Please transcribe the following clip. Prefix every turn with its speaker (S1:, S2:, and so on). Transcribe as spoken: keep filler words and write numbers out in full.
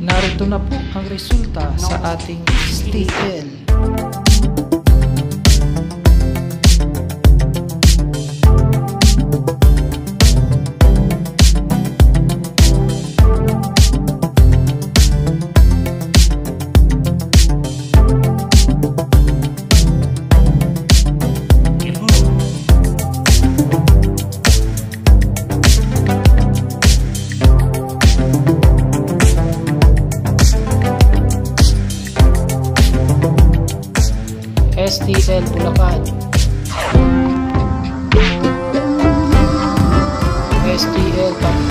S1: Narito na po ang resulta sa ating S T L. S T L Bulacan, S T L Pampanga.